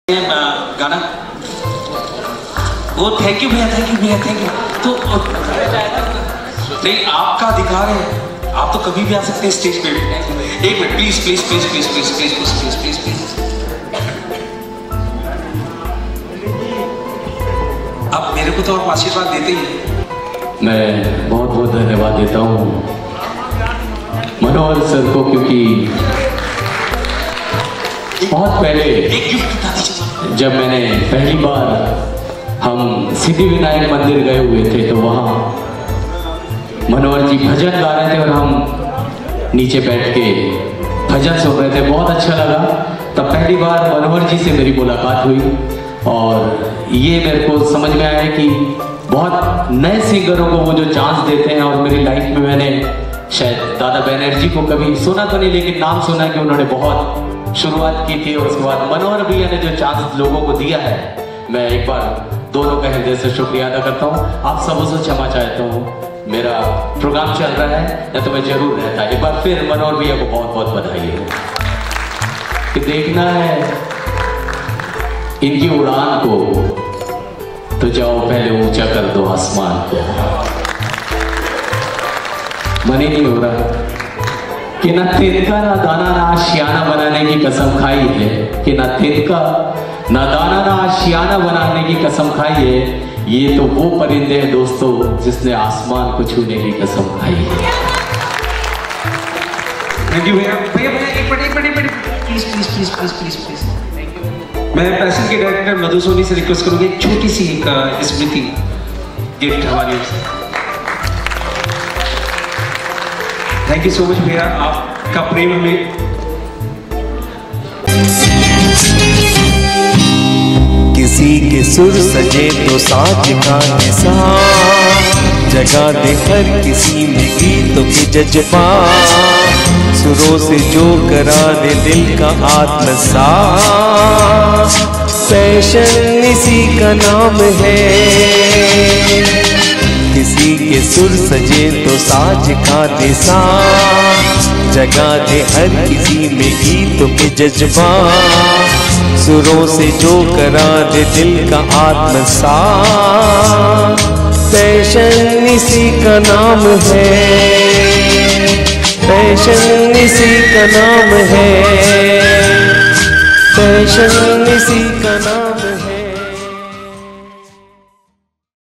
गाना वो thank you भैया, थैंक यू भैया, थैंक यू। तो नहीं, आपका अधिकार है, आप तो कभी भी आ सकते हैं स्टेज पे। एक minute please please please please please please please please please. आप मेरे को तो आप आशीर्वाद देते ही। मैं बहुत बहुत धन्यवाद देता हूँ मनोहर सर को, क्योंकि बहुत पहले जब मैंने पहली बार हम सिद्धि विनायक मंदिर गए हुए थे तो वहाँ मनोहर जी भजन गा रहे थे और हम नीचे बैठ के भजन सुन रहे थे। बहुत अच्छा लगा। तब पहली बार मनोहर जी से मेरी मुलाकात हुई और ये मेरे को समझ में आया कि बहुत नए सिंगरों को वो जो चांस देते हैं। और मेरी लाइफ में मैंने शायद दादा बैनर्जी को कभी सुना तो नहीं, लेकिन नाम सुना कि उन्होंने बहुत शुरुआत की थी। और उसके बाद मनोहर भैया ने जो चांस लोगों को दिया है, मैं एक बार दोनों का हृदय से शुक्रिया अदा करता हूँ। आप सबों से क्षमा चाहता हूँ, मेरा प्रोग्राम चल रहा है या तो मैं जरूर रहता। एक बार फिर मनोहर भैया को बहुत बहुत बधाई है कि देखना है इनकी उड़ान को तो जाओ पहले ऊंचा कर दो आसमान को। मन ही नहीं हो रहा कि ना तिनका ना दाना ना आशियाना बनाने की कसम खाई है, कि ना तिनका ना दाना ना आशियाना बनाने की कसम खाई है। ये तो वो परिंदे हैं दोस्तों जिसने आसमान को छूने की कसम खाई है। थैंक यू भैया। भैया भैया एक minute please please please please please please. मैं पैसन के डायरेक्टर मधु सोनी से रिक्वेस्ट करूंगी एक छोटी सी एक स्मृति गिफ्ट हमारी ओर से। थैंक यू सो मच भैया, आपका प्रेम हमें। किसी के सुर सजे तो साज का निशान, जगा दे हर किसी में गीतों के जज्बा, सुरों से जो करा दे दिल का आत्मसात। पैशन इसी का नाम है। किसी के सुर सजे तो साज का निशान, जगा दे हर किसी में गीतों के जज्बा, सुरों से जो करा दे दिल का आत्मसात। पैशन इसी का नाम है, पैशन इसी का नाम है, पैशन इसी का नाम